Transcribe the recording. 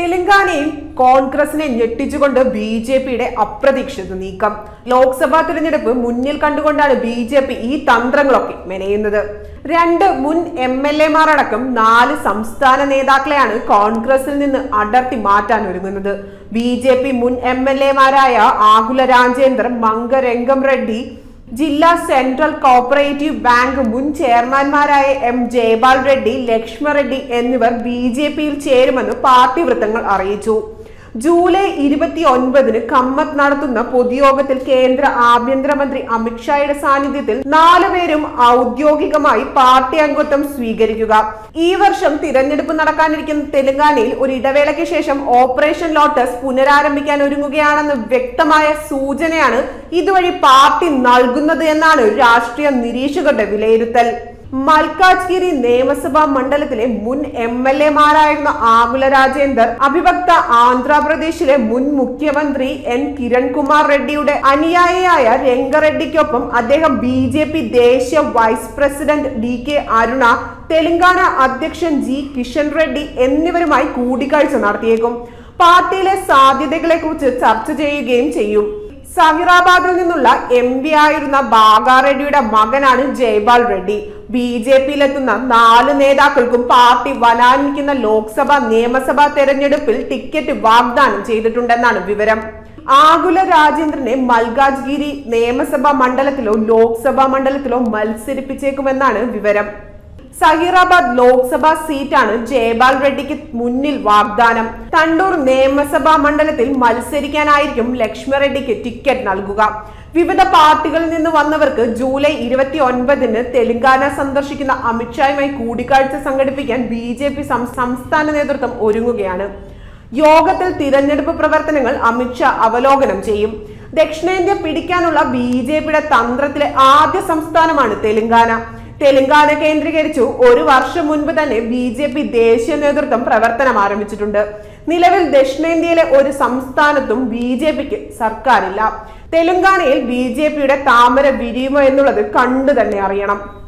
തെലങ്കാനയിൽ കോൺഗ്രസിനെ ഞെട്ടിച്ചുകൊണ്ട് ബി.ജെ.പിയുടെ അപ്രതീക്ഷിത നീക്കം. ലോക്സഭാ തിരഞ്ഞെടുപ്പ് മുന്നിൽ കണ്ടുകൊണ്ടാണ് ബി.ജെ.പി ഈ തന്ത്രങ്ങളൊക്കെ മെനയുന്നത്. 2 മുൻ എം.എൽ.എമാരടക്കം 4 സംസ്ഥാന നേതാക്കളെയാണ് കോൺഗ്രസിൽ നിന്ന് അടർത്തി മാറ്റാൻ ഒരുങ്ങുന്നത്. ബി.ജെ.പി മുൻ എം.എൽ.എമാരായ ആകുല രാജേന്ദർ, മംഗരംഗം റെഡ്ഡി, ജില്ലാ സെൻട്രൽ കോഓപ്പറേറ്റീവ് ബാങ്ക് മുൻ ചെയർമാൻമാരായ എം ജയപാൽ റെഡ്ഡി, ലക്ഷ്മ റെഡ്ഡി എന്നിവർ ബി.ജെ.പിയിൽ ചേരുമെന്ന് പാർട്ടി വൃത്തങ്ങൾ അറിയിച്ചു. ജൂലൈ 29-ന് കമ്മത്ത് നടത്തുന്ന പൊതുയോഗത്തിൽ കേന്ദ്ര ആഭ്യന്തരമന്ത്രി അമിത്ഷായുടെ സാന്നിധ്യത്തിൽ 4 പേരും ഔദ്യോഗികമായി പാർട്ടി അംഗത്വം സ്വീകരിക്കുക. ഈ വർഷം തിരഞ്ഞെടുപ്പ് നടക്കാനിരിക്കുന്ന തെലങ്കാനയിൽ ഒരു ഇടവേളയ്ക്ക് ശേഷം ഓപ്പറേഷൻ ലോട്ടസ് പുനരാരംഭിക്കാൻ ഒരുങ്ങുകയാണെന്ന് വ്യക്തമായ സൂചനയാണ് ഇതുവഴി പാർട്ടി നൽകുന്നത് എന്നാണ് രാഷ്ട്രീയ നിരീക്ഷകരുടെ വിലയിരുത്തൽ. മൽക്കാജ്ഗിരി നിയമസഭാ മണ്ഡലത്തിലെ മുൻ എം.എൽ.എമാരായിരുന്ന ആകുല രാജേന്ദർ, അവിഭക്ത ആന്ധ്രാപ്രദേശിലെ മുൻ മുഖ്യമന്ത്രി എൻ കിരൺകുമാർ റെഡ്ഡിയുടെ അനുയായിയായ രംഗറെഡ്ഡിക്കൊപ്പം അദ്ദേഹം ബി.ജെ.പി ദേശീയ vice president D K. Aruna, Telangana അധ്യക്ഷൻ ജി. കിഷൻ റെഡ്ഡി എന്നിവരുമായി കൂടിക്കാഴ്ച നടത്തിയേക്കും. പാർട്ടിയിലെ സാധ്യതകളെ കുറിച്ച് ചർച്ച ചെയ്യുകയും ചെയ്യും. സഹിറാബാദിൽ നിന്നുള്ള എം.പി ആയിരുന്ന ബാഗ റെഡ്ഡിയുടെ മകനാണ് ജയ്പാൽ റെഡ്ഡി. ബി.ജെ.പിയിലെത്തുന്ന 4 നേതാക്കൾക്കും പാർട്ടി വരാനിരിക്കുന്ന ലോക്സഭ നിയമസഭാ തെരഞ്ഞെടുപ്പിൽ ടിക്കറ്റ് വാഗ്ദാനം ചെയ്തിട്ടുണ്ടെന്നാണ് വിവരം. ആകുല രാജേന്ദ്രനെ മൽക്കാജ്ഗിരി നിയമസഭാ മണ്ഡലത്തിലോ ലോക്സഭാ മണ്ഡലത്തിലോ മത്സരിപ്പിച്ചേക്കുമെന്നാണ് വിവരം. സഹീറാബാദ് ലോക്സഭാ സീറ്റാണ് ജയ്പാൽ റെഡ്ഡിക്ക് മുന്നിൽ വാഗ്ദാനം. തണ്ടൂർ നിയമസഭാ മണ്ഡലത്തിൽ മത്സരിക്കാനായിരിക്കും ലക്ഷ്മ റെഡ്ഡിക്ക് ടിക്കറ്റ് നൽകുക. വിവിധ പാർട്ടികളിൽ നിന്ന് വന്നവർക്ക് ജൂലൈ 29-ന് തെലങ്കാന സന്ദർശിക്കുന്ന അമിത്ഷായുമായി കൂടിക്കാഴ്ച സംഘടിപ്പിക്കാൻ ബി.ജെ.പി സംസ്ഥാന നേതൃത്വം ഒരുങ്ങുകയാണ്. യോഗത്തിൽ തിരഞ്ഞെടുപ്പ് പ്രവർത്തനങ്ങൾ അമിത്ഷാ അവലോകനം ചെയ്യും. ദക്ഷിണേന്ത്യ പിടിക്കാനുള്ള ബി.ജെ.പിയുടെ തന്ത്രത്തിലെ ആദ്യ സംസ്ഥാനമാണ് തെലങ്കാന. തെലങ്കാന കേന്ദ്രീകരിച്ചു 1 വർഷം മുൻപ് തന്നെ ബി.ജെ.പി ദേശീയ നേതൃത്വം പ്രവർത്തനം ആരംഭിച്ചിട്ടുണ്ട്. നിലവിൽ ദക്ഷിണേന്ത്യയിലെ ഒരു സംസ്ഥാനത്തും ബി.ജെ.പിക്ക് സർക്കാരില്ല. തെലങ്കാനയിൽ ബി.ജെ.പിയുടെ താമര വിരിയുമോ എന്നുള്ളത് കണ്ടു തന്നെ അറിയണം.